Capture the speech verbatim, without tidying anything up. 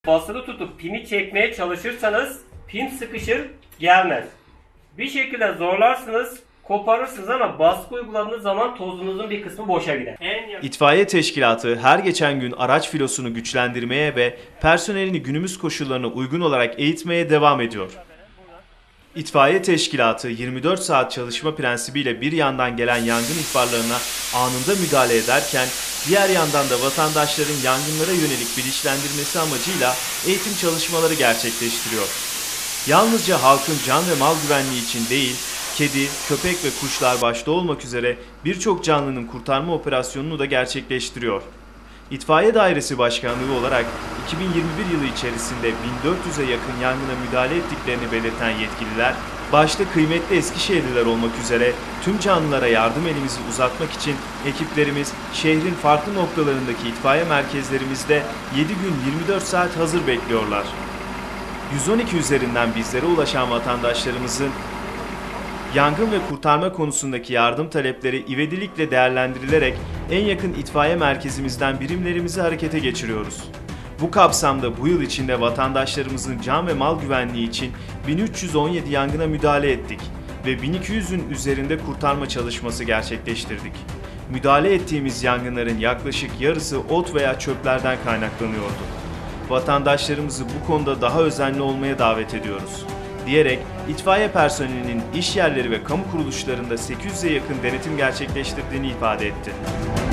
Basılı tutup pini çekmeye çalışırsanız pin sıkışır, gelmez. Bir şekilde zorlarsınız, koparırsınız ama baskı uyguladığınız zaman tozunuzun bir kısmı boşa gider. İtfaiye teşkilatı her geçen gün araç filosunu güçlendirmeye ve personelini günümüz koşullarına uygun olarak eğitmeye devam ediyor. İtfaiye teşkilatı yirmi dört saat çalışma prensibiyle bir yandan gelen yangın ihbarlarına anında müdahale ederken diğer yandan da vatandaşların yangınlara yönelik bilinçlendirmesi amacıyla eğitim çalışmaları gerçekleştiriyor. Yalnızca halkın can ve mal güvenliği için değil, kedi, köpek ve kuşlar başta olmak üzere birçok canlının kurtarma operasyonunu da gerçekleştiriyor. İtfaiye Dairesi Başkanlığı olarak iki bin yirmi bir yılı içerisinde bin dört yüze yakın yangına müdahale ettiklerini belirten yetkililer, başta kıymetli Eskişehirliler olmak üzere tüm canlılara yardım elimizi uzatmak için ekiplerimiz şehrin farklı noktalarındaki itfaiye merkezlerimizde yedi gün yirmi dört saat hazır bekliyorlar. yüz on iki üzerinden bizlere ulaşan vatandaşlarımızın yangın ve kurtarma konusundaki yardım talepleri ivedilikle değerlendirilerek en yakın itfaiye merkezimizden birimlerimizi harekete geçiriyoruz. Bu kapsamda bu yıl içinde vatandaşlarımızın can ve mal güvenliği için bin üç yüz on yedi yangına müdahale ettik ve bin iki yüzün üzerinde kurtarma çalışması gerçekleştirdik. Müdahale ettiğimiz yangınların yaklaşık yarısı ot veya çöplerden kaynaklanıyordu. Vatandaşlarımızı bu konuda daha özenli olmaya davet ediyoruz diyerek itfaiye personelinin iş yerleri ve kamu kuruluşlarında sekiz yüze yakın denetim gerçekleştirdiğini ifade etti.